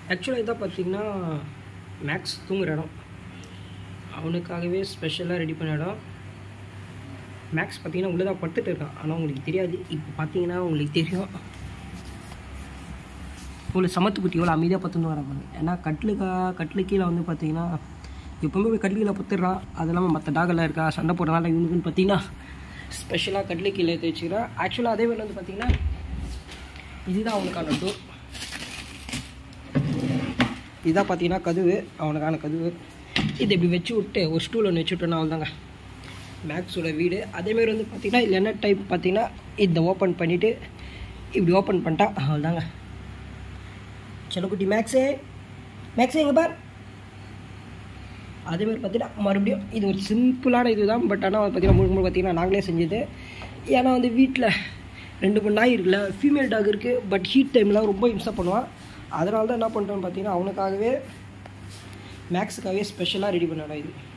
ஆக்சுவலாக இதாக பார்த்தீங்கன்னா மேக்ஸ் தூங்குற இடம், அவனுக்காகவே ஸ்பெஷலாக ரெடி பண்ண இடம். மேக்ஸ் பார்த்தீங்கன்னா உள்ளே தான் படுத்துட்டு இருக்கான், ஆனால் உங்களுக்கு தெரியாது. இப்போ பார்த்தீங்கன்னா உங்களுக்கு தெரியும் இவ்வளோ சமத்துக்குட்டி எவ்வளோ அமைதியாக பத்துன்னு வராங்க. ஏன்னா கட்டிலு கீழே வந்து பார்த்தீங்கன்னா எப்போவுமே போய் கட்டில் கீழே பத்துடுறான். அது இல்லாமல் மற்ற டாகெல்லாம் இருக்கா சண்டை போடுறதுனால இவனுக்குன்னு பார்த்தீங்கன்னா ஸ்பெஷலாக கட்டிலு கீழே எடுத்து வச்சுக்கிறான். ஆக்சுவலாக அதே மாதிரி வந்து பார்த்தீங்கன்னா இதுதான் அவனுக்கான டோர். இதுதான் பார்த்தீங்கன்னா கதவு, அவனுக்கான கதவு. இது இப்படி வச்சு விட்டு ஒரு ஸ்டூல் ஒன்று வச்சு விட்டோன்னா அவள்தாங்க மேக்ஸோட வீடு. அதேமாரி வந்து பார்த்திங்கன்னா இதில் என்ன டைப் பார்த்திங்கன்னா இதை ஓப்பன் பண்ணிவிட்டு இப்படி ஓப்பன் பண்ணிட்டா அவள்தாங்க செல்லக்குட்டி மேக்ஸே எங்கே பார். அதேமாதிரி பார்த்தீங்கன்னா மறுபடியும் இது ஒரு சிம்பிளான இது தான். பட் ஆனால் பார்த்தீங்கன்னா முழுக்க பார்த்தீங்கன்னா நாங்களே செஞ்சது. ஏன்னா வந்து வீட்டில் 2 நாய் இருக்குல்ல, ஃபீமேல் டாக் இருக்குது. பட் ஹீட் டைம்லாம் ரொம்ப இம்சை பண்ணுவான். அதனால தான் என்ன பண்ணுறோன்னு பார்த்தீங்கன்னா அவனுக்காகவே மேக்ஸுக்காகவே ஸ்பெஷலாக ரெடி பண்ண இடம் இது.